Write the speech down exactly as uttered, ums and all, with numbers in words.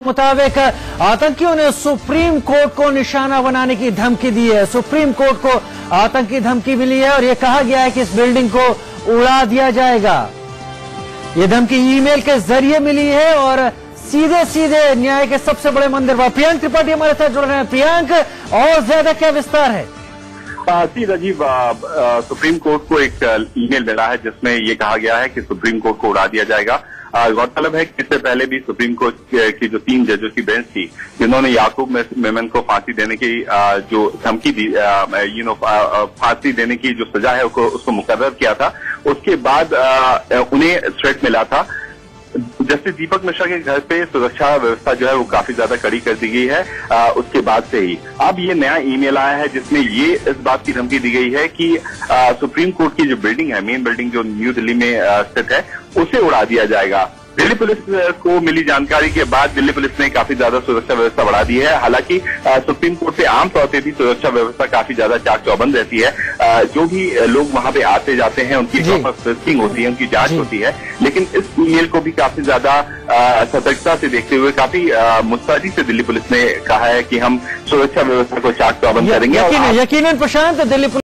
मुताबिक आतंकियों ने सुप्रीम कोर्ट को निशाना बनाने की धमकी दी है। सुप्रीम कोर्ट को आतंकी धमकी मिली है और यह कहा गया है कि इस बिल्डिंग को उड़ा दिया जाएगा। ये धमकी ईमेल के जरिए मिली है और सीधे सीधे न्याय के सबसे बड़े मंदिर पर। प्रियांक त्रिपाठी हमारे साथ जुड़ रहे हैं। प्रियांक, और ज्यादा क्या विस्तार है? जी राजीव, सुप्रीम कोर्ट को एक ईमेल मिला है जिसमें ये कहा गया है कि सुप्रीम कोर्ट को उड़ा दिया जाएगा। गौरतलब है कि इससे पहले भी सुप्रीम कोर्ट की जो तीन जजों की बेंच थी जिन्होंने याकूब मेमन को फांसी देने की जो धमकी दी, यू नो फांसी देने की जो सजा है उसको उसको मुकर्रर किया था, उसके बाद उन्हें थ्रेट मिला था। जस्टिस दीपक मिश्रा के घर पे सुरक्षा व्यवस्था जो है वो काफी ज्यादा कड़ी कर दी गई है। आ, उसके बाद से ही अब ये नया ईमेल आया है जिसमें ये इस बात की धमकी दी गई है कि आ, सुप्रीम कोर्ट की जो बिल्डिंग है, मेन बिल्डिंग जो न्यू दिल्ली में स्थित है, उसे उड़ा दिया जाएगा। दिल्ली पुलिस को मिली जानकारी के बाद दिल्ली पुलिस ने काफी ज्यादा सुरक्षा व्यवस्था बढ़ा दी है। हालांकि सुप्रीम कोर्ट पे आमतौर पे भी सुरक्षा व्यवस्था काफी ज्यादा चाक चौबंद रहती है। आ, जो भी लोग वहां पे आते जाते हैं उनकी प्रॉपर सर्चिंग होती है, उनकी जांच होती है। लेकिन इस ईमेल को भी काफी ज्यादा सतर्कता से देखते हुए काफी मुस्तैदी से दिल्ली पुलिस ने कहा है कि हम सुरक्षा व्यवस्था को चाक चौबंद करेंगे। यकीनन प्रशांत, दिल्ली